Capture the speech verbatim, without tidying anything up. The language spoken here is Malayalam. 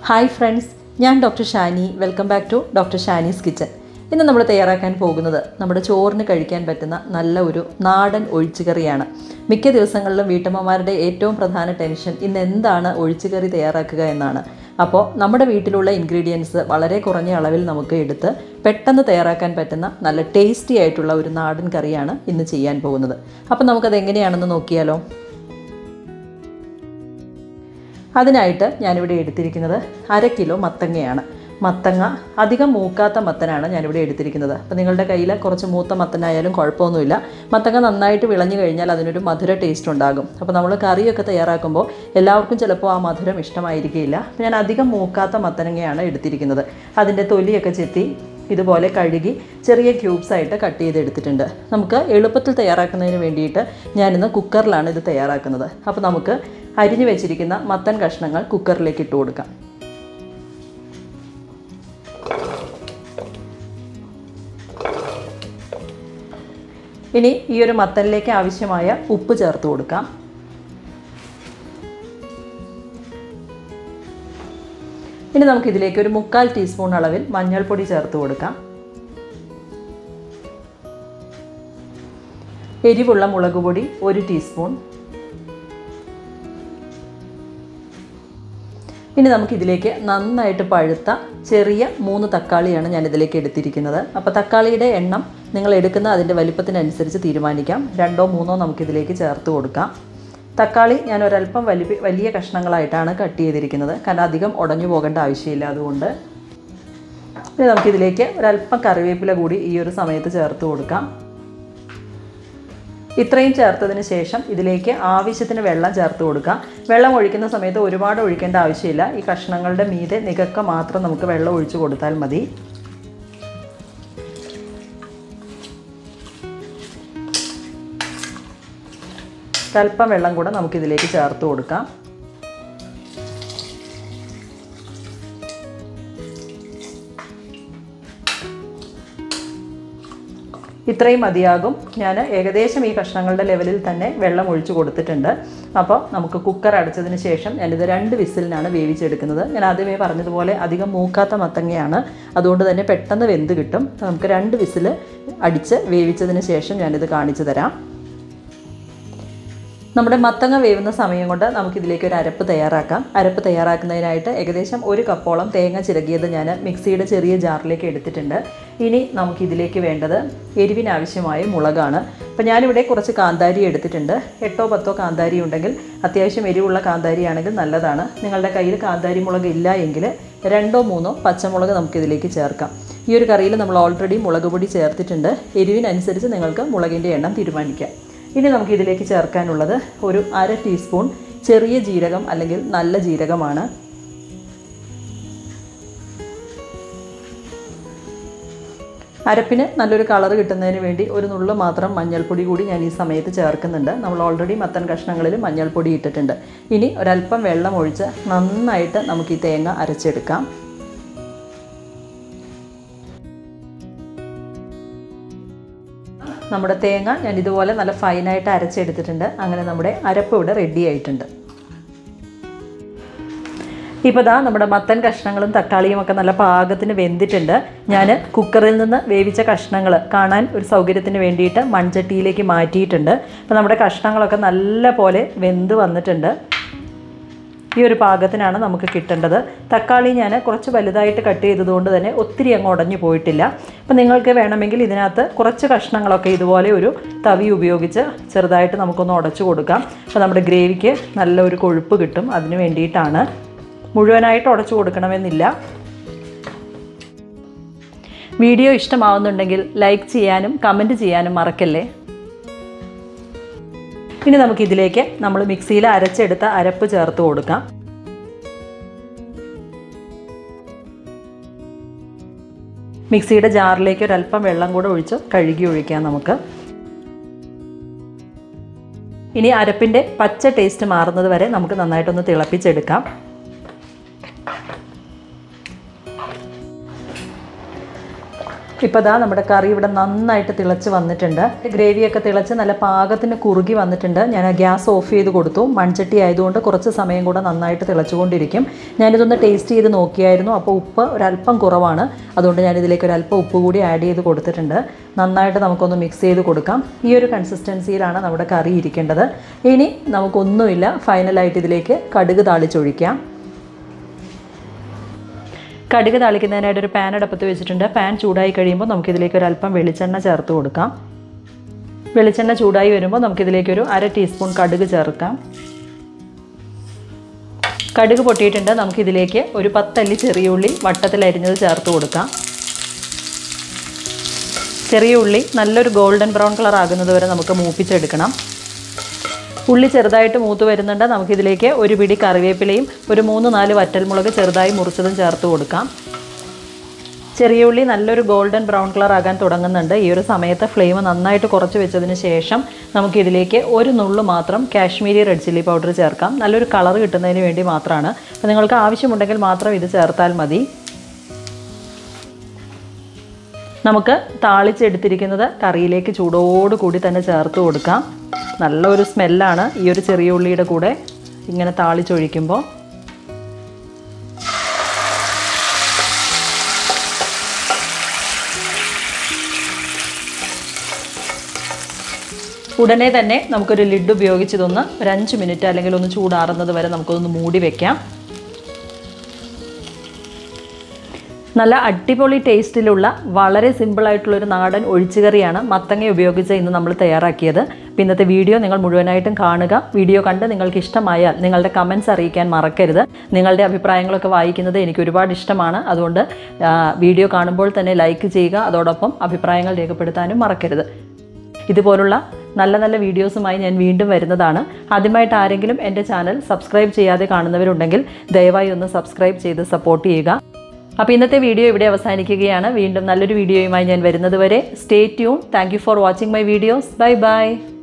ഹായ് ഫ്രണ്ട്സ്, ഞാൻ doctor Shani. Welcome back to doctor Shani's kitchen. ഇന്ന് നമ്മൾ തയ്യാറാക്കാൻ പോകുന്നത് നമ്മുടെ ചോറിന് കഴിക്കാൻ പറ്റുന്ന നല്ല ഒരു നാടൻ ഒഴിച്ചുകറിയാണ്. മിക്ക ദിവസങ്ങളിലും വീട്ടമ്മമാരുടെ ഏറ്റവും പ്രധാന ടെൻഷൻ ഇന്ന് എന്താണ് ഒഴിച്ചുകറി തയ്യാറാക്കുക എന്നാണ്. അപ്പോൾ നമ്മുടെ വീട്ടിലുള്ള ഇൻഗ്രീഡിയൻസ് വളരെ കുറഞ്ഞ അളവിൽ നമുക്ക് എടുത്ത് പെട്ടെന്ന് തയ്യാറാക്കാൻ പറ്റുന്ന നല്ല ടേസ്റ്റി ആയിട്ടുള്ള ഒരു നാടൻ കറിയാണ് ഇന്ന് ചെയ്യാൻ പോകുന്നത്. അപ്പോൾ നമുക്കത് എങ്ങനെയാണെന്ന് നോക്കിയാലോ. അതിനായിട്ട് ഞാനിവിടെ എടുത്തിരിക്കുന്നത് അര കിലോ മത്തങ്ങയാണ്. മത്തങ്ങ അധികം മൂക്കാത്ത മത്തനാണ് ഞാനിവിടെ എടുത്തിരിക്കുന്നത്. അപ്പോൾ നിങ്ങളുടെ കയ്യിൽ കുറച്ച് മൂത്ത മത്തനായാലും കുഴപ്പമൊന്നുമില്ല. മത്തങ്ങ നന്നായിട്ട് വിളഞ്ഞു കഴിഞ്ഞാൽ അതിനൊരു മധുര ടേസ്റ്റ് ഉണ്ടാകും. അപ്പോൾ നമ്മൾ കറിയൊക്കെ തയ്യാറാക്കുമ്പോൾ എല്ലാവർക്കും ചിലപ്പോൾ ആ മധുരം ഇഷ്ടമായിരിക്കില്ല. അപ്പോൾ ഞാൻ അധികം മൂക്കാത്ത മത്തങ്ങയാണ് എടുത്തിരിക്കുന്നത്. അതിൻ്റെ തൊലിയൊക്കെ ചെത്തി ഇതുപോലെ കഴുകി ചെറിയ ക്യൂബ്സായിട്ട് കട്ട് ചെയ്തെടുത്തിട്ടുണ്ട്. നമുക്ക് എളുപ്പത്തിൽ തയ്യാറാക്കുന്നതിന് വേണ്ടിയിട്ട് ഞാനിന്ന് കുക്കറിലാണ് ഇത് തയ്യാറാക്കുന്നത്. അപ്പോൾ നമുക്ക് അരിഞ്ഞു വെച്ചിരിക്കുന്ന മത്തൻ കഷ്ണങ്ങൾ കുക്കറിലേക്ക് ഇട്ട് കൊടുക്കാം. ഇനി ഈ ഒരു മത്തനിലേക്ക് ആവശ്യമായ ഉപ്പ് ചേർത്ത് കൊടുക്കാം. ഇനി നമുക്കിതിലേക്ക് ഒരു മുക്കാൽ ടീസ്പൂൺ അളവിൽ മഞ്ഞൾപ്പൊടി ചേർത്ത് കൊടുക്കാം. എരിവുള്ള മുളക് പൊടി ഒരു ടീസ്പൂൺ. ഇനി നമുക്കിതിലേക്ക് നന്നായിട്ട് പഴുത്ത ചെറിയ മൂന്ന് തക്കാളിയാണ് ഞാനിതിലേക്ക് എടുത്തിരിക്കുന്നത്. അപ്പോൾ തക്കാളിയുടെ എണ്ണം നിങ്ങൾ എടുക്കുന്ന അതിൻ്റെ വലിപ്പത്തിനനുസരിച്ച് തീരുമാനിക്കാം. രണ്ടോ മൂന്നോ നമുക്കിതിലേക്ക് ചേർത്ത് കൊടുക്കാം. തക്കാളി ഞാൻ ഒരല്പം വലിയ വലിയ കഷ്ണങ്ങളായിട്ടാണ് കട്ട് ചെയ്തിരിക്കുന്നത്, കാരണം അധികം ഉടഞ്ഞു പോകേണ്ട ആവശ്യമില്ല. അതുകൊണ്ട് ഇനി നമുക്കിതിലേക്ക് ഒരല്പം കറിവേപ്പില കൂടി ഈ ഒരു സമയത്ത് ചേർത്ത് കൊടുക്കാം. ഇത്രയും ചേർത്തതിന് ശേഷം ഇതിലേക്ക് ആവശ്യത്തിന് വെള്ളം ചേർത്ത് കൊടുക്കാം. വെള്ളം ഒഴിക്കുന്ന സമയത്ത് ഒരുപാട് ഒഴിക്കേണ്ട ആവശ്യമില്ല. ഈ കഷ്ണങ്ങളുടെ മീതെ നികക്ക മാത്രം നമുക്ക് വെള്ളം ഒഴിച്ച് കൊടുത്താൽ മതി. അല്പം വെള്ളം കൂടെ നമുക്കിതിലേക്ക് ചേർത്ത് കൊടുക്കാം. ഇത്രയും മതിയാകും. ഞാൻ ഏകദേശം ഈ കഷ്ണങ്ങളുടെ ലെവലിൽ തന്നെ വെള്ളം ഒഴിച്ച് കൊടുത്തിട്ടുണ്ട്. അപ്പോൾ നമുക്ക് കുക്കർ അടച്ചതിന് ശേഷം ഞാനിത് രണ്ട് വിസിലിനാണ് വേവിച്ചെടുക്കുന്നത്. ഞാൻ ആദ്യമേ പറഞ്ഞതുപോലെ അധികം മൂക്കാത്ത മത്തങ്ങയാണ്, അതുകൊണ്ട് തന്നെ പെട്ടെന്ന് വെന്ത് കിട്ടും. നമുക്ക് രണ്ട് വിസിൽ അടിച്ച് വേവിച്ചതിന് ശേഷം ഞാനിത് കാണിച്ചു തരാം. നമ്മുടെ മത്തങ്ങ വേവുന്ന സമയം കൊണ്ട് നമുക്കിതിലേക്ക് ഒരു അരപ്പ് തയ്യാറാക്കാം. അരപ്പ് തയ്യാറാക്കുന്നതിനായിട്ട് ഏകദേശം ഒരു കപ്പോളം തേങ്ങ ചിരകിയത് ഞാൻ മിക്സിയുടെ ചെറിയ ജാറിലേക്ക് എടുത്തിട്ടുണ്ട്. ഇനി നമുക്കിതിലേക്ക് വേണ്ടത് എരിവിനാവശ്യമായ മുളകാണ്. അപ്പോൾ ഞാനിവിടെ കുറച്ച് കാന്താരി എടുത്തിട്ടുണ്ട്. എട്ടോ പത്തോ കാന്താരി ഉണ്ടെങ്കിൽ, അത്യാവശ്യം എരിവുള്ള കാന്താരിയാണെങ്കിൽ നല്ലതാണ്. നിങ്ങളുടെ കയ്യിൽ കാന്താരി മുളക് ഇല്ല എങ്കിൽ രണ്ടോ മൂന്നോ പച്ചമുളക് നമുക്കിതിലേക്ക് ചേർക്കാം. ഈ ഒരു കറിയിൽ നമ്മൾ ഓൾറെഡി മുളക് പൊടി ചേർത്തിട്ടുണ്ട്. എരിവിനനുസരിച്ച് നിങ്ങൾക്ക് മുളകിൻ്റെ എണ്ണം തീരുമാനിക്കാം. ഇനി നമുക്കിതിലേക്ക് ചേർക്കാനുള്ളത് ഒരു അര ടീസ്പൂൺ ചെറിയ ജീരകം അല്ലെങ്കിൽ നല്ല ജീരകമാണ്. അരപ്പിന് നല്ലൊരു കളർ കിട്ടുന്നതിന് വേണ്ടി ഒരു നുള്ളു മാത്രം മഞ്ഞൾപ്പൊടി കൂടി ഞാൻ ഈ സമയത്ത് ചേർക്കുന്നുണ്ട്. നമ്മൾ ഓൾറെഡി മത്തൻ കഷ്ണങ്ങളിൽ മഞ്ഞൾപ്പൊടി ഇട്ടിട്ടുണ്ട്. ഇനി ഒരല്പം വെള്ളം ഒഴിച്ച് നന്നായിട്ട് നമുക്ക് ഈ തേങ്ങ അരച്ചെടുക്കാം. നമ്മുടെ തേങ്ങ ഞാൻ ഇതുപോലെ നല്ല ഫൈനായിട്ട് അരച്ചെടുത്തിട്ടുണ്ട്. അങ്ങനെ നമ്മുടെ അരപ്പ് ഇവിടെ റെഡി ആയിട്ടുണ്ട്. ഇപ്പോൾ ദാ നമ്മുടെ മത്തൻ കഷ്ണങ്ങളും തക്കാളിയും ഒക്കെ നല്ല പാകത്തിന് വെന്തിട്ടുണ്ട്. ഞാൻ കുക്കറിൽ നിന്ന് വേവിച്ച കഷ്ണങ്ങൾ കാണാൻ ഒരു സൗകര്യത്തിന് വേണ്ടിയിട്ട് മൺചട്ടിയിലേക്ക് മാറ്റിയിട്ടുണ്ട്. അപ്പോൾ നമ്മുടെ കഷ്ണങ്ങളൊക്കെ നല്ല പോലെ വെന്ത് വന്നിട്ടുണ്ട്. ഈ ഒരു പാകത്തിനാണ് നമുക്ക് കിട്ടേണ്ടത്. തക്കാളി ഞാൻ കുറച്ച് വലുതായിട്ട് കട്ട് ചെയ്തതുകൊണ്ട് തന്നെ ഒത്തിരി അങ്ങ് ഉടഞ്ഞു പോയിട്ടില്ല. അപ്പോൾ നിങ്ങൾക്ക് വേണമെങ്കിൽ ഇതിനകത്ത് കുറച്ച് കഷ്ണങ്ങളൊക്കെ ഇതുപോലെ ഒരു തവി ഉപയോഗിച്ച് ചെറുതായിട്ട് നമുക്കൊന്ന് ഉടച്ചു കൊടുക്കാം. അപ്പോൾ നമ്മുടെ ഗ്രേവിക്ക് നല്ലൊരു കൊഴുപ്പ് കിട്ടും. അതിന് വേണ്ടിയിട്ടാണ്. മുഴുവനായിട്ട് ഉടച്ചു കൊടുക്കണമെന്നില്ല. വീഡിയോ ഇഷ്ടമാവുന്നുണ്ടെങ്കിൽ ലൈക്ക് ചെയ്യാനും കമൻറ്റ് ചെയ്യാനും മറക്കല്ലേ. ഇനി നമുക്കിതിലേക്ക് നമ്മൾ മിക്സിയിൽ അരച്ചെടുത്ത അരപ്പ് ചേർത്ത് കൊടുക്കാം. മിക്സിയുടെ ജാറിലേക്ക് ഒരല്പം വെള്ളം കൂടെ ഒഴിച്ച് കഴുകി ഒഴിക്കാം നമുക്ക്. ഇനി അരപ്പിൻ്റെ പച്ച ടേസ്റ്റ് മാറുന്നത് വരെ നമുക്ക് നന്നായിട്ടൊന്ന് തിളപ്പിച്ചെടുക്കാം. ഇപ്പോൾ ദാ നമ്മുടെ കറി ഇവിടെ നന്നായിട്ട് തിളച്ച് വന്നിട്ടുണ്ട്. ഗ്രേവിയൊക്കെ തിളച്ച് നല്ല പാകത്തിന് കുറുകി വന്നിട്ടുണ്ട്. ഞാൻ ഗ്യാസ് ഓഫ് ചെയ്ത് കൊടുത്തു. മൺചട്ടി ആയതുകൊണ്ട് കുറച്ച് സമയം കൂടെ നന്നായിട്ട് തിളച്ചുകൊണ്ടിരിക്കും. ഞാനിതൊന്ന് ടേസ്റ്റ് ചെയ്ത് നോക്കിയായിരുന്നു. അപ്പോൾ ഉപ്പ് ഒരല്പം കുറവാണ്. അതുകൊണ്ട് ഞാനിതിലേക്ക് ഒരല്പം ഉപ്പ് കൂടി ആഡ് ചെയ്ത് കൊടുത്തിട്ടുണ്ട്. നന്നായിട്ട് നമുക്കൊന്ന് മിക്സ് ചെയ്ത് കൊടുക്കാം. ഈ ഒരു കൺസിസ്റ്റൻസിയിലാണ് നമ്മുടെ കറി ഇരിക്കേണ്ടത്. ഇനി നമുക്കൊന്നുമില്ല, ഫൈനലായിട്ട് ഇതിലേക്ക് കടുക് താളിച്ചൊഴിക്കാം. കടുക് താളിക്കുന്നതിനായിട്ട് ഒരു പാൻ അടുപ്പത്ത് വെച്ചിട്ടുണ്ട്. പാൻ ചൂടായി കഴിയുമ്പോൾ നമുക്കിതിലേക്ക് ഒരു അല്പം വെളിച്ചെണ്ണ ചേർത്ത് കൊടുക്കാം. വെളിച്ചെണ്ണ ചൂടായി വരുമ്പോൾ നമുക്കിതിലേക്കൊരു അര ടീസ്പൂൺ കടുക് ചേർക്കാം. കടുക് പൊട്ടിയിട്ടുണ്ട്. നമുക്കിതിലേക്ക് ഒരു പത്തല്ലി ചെറിയ ഉള്ളി വട്ടത്തിൽ അരിഞ്ഞത് ചേർത്ത് കൊടുക്കാം. ചെറിയ ഉള്ളി നല്ലൊരു ഗോൾഡൻ ബ്രൗൺ കളർ ആകുന്നത് വരെ നമുക്ക് മൂപ്പിച്ചെടുക്കണം. ഉള്ളി ചെറുതായിട്ട് മൂത്ത് വരുന്നുണ്ട്. നമുക്കിതിലേക്ക് ഒരു പിടി കറിവേപ്പിലയും ഒരു മൂന്ന് നാല് വറ്റൽമുളക് ചെറുതായി മുറിച്ചതും ചേർത്ത് കൊടുക്കാം. ചെറിയ ഉള്ളി നല്ലൊരു ഗോൾഡൻ ബ്രൗൺ കളർ ആകാൻ തുടങ്ങുന്നുണ്ട്. ഈ ഒരു സമയത്ത് ഫ്ലെയിം നന്നായിട്ട് കുറച്ച് വെച്ചതിന് ശേഷം നമുക്കിതിലേക്ക് ഒരു നുള്ളു മാത്രം കാശ്മീരി റെഡ് ചില്ലി പൗഡർ ചേർക്കാം. നല്ലൊരു കളർ കിട്ടുന്നതിന് വേണ്ടി മാത്രമാണ്. അപ്പോൾ നിങ്ങൾക്ക് ആവശ്യമുണ്ടെങ്കിൽ മാത്രം ഇത് ചേർത്താൽ മതി. നമുക്ക് താളിച്ചെടുത്തിരിക്കുന്നത് കറിയിലേക്ക് ചൂടോട് കൂടി തന്നെ ചേർത്ത് കൊടുക്കാം. നല്ലൊരു സ്മെല്ലാണ് ഈ ഒരു ചെറിയ ഉള്ളിയുടെ കൂടെ ഇങ്ങനെ താളിച്ചൊഴിക്കുമ്പോൾ. ഉടനെ തന്നെ നമുക്കൊരു ലിഡ് ഉപയോഗിച്ചതൊന്ന് ഒരു അഞ്ച് മിനിറ്റ് അല്ലെങ്കിൽ ഒന്ന് ചൂടാറുന്നത് വരെ നമുക്കൊന്ന് മൂടി വയ്ക്കാം. നല്ല അടിപൊളി ടേസ്റ്റിലുള്ള വളരെ സിമ്പിളായിട്ടുള്ളൊരു നാടൻ ഒഴിച്ചുകറിയാണ് മത്തങ്ങ ഉപയോഗിച്ച് ഇന്ന് നമ്മൾ തയ്യാറാക്കിയത്. ഇന്നത്തെ വീഡിയോ നിങ്ങൾ മുഴുവനായിട്ടും കാണുക. വീഡിയോ കണ്ട് നിങ്ങൾക്ക് ഇഷ്ടമായാൽ നിങ്ങളുടെ കമൻറ്റ്സ് അറിയിക്കാൻ മറക്കരുത്. നിങ്ങളുടെ അഭിപ്രായങ്ങളൊക്കെ വായിക്കുന്നത് എനിക്ക് ഒരുപാട് ഇഷ്ടമാണ്. അതുകൊണ്ട് വീഡിയോ കാണുമ്പോൾ തന്നെ ലൈക്ക് ചെയ്യുക. അതോടൊപ്പം അഭിപ്രായങ്ങൾ രേഖപ്പെടുത്താനും മറക്കരുത്. ഇതുപോലുള്ള നല്ല നല്ല വീഡിയോസുമായി ഞാൻ വീണ്ടും വരുന്നതാണ്. ആദ്യമായിട്ട് ആരെങ്കിലും എൻ്റെ ചാനൽ സബ്സ്ക്രൈബ് ചെയ്യാതെ കാണുന്നവരുണ്ടെങ്കിൽ ദയവായി ഒന്ന് സബ്സ്ക്രൈബ് ചെയ്ത് സപ്പോർട്ട് ചെയ്യുക. അപ്പോൾ ഇന്നത്തെ വീഡിയോ ഇവിടെ അവസാനിക്കുകയാണ്. വീണ്ടും നല്ലൊരു വീഡിയോയുമായി ഞാൻ വരുന്നത് വരെ stay tune. Thank you for watching my videos. Bye by.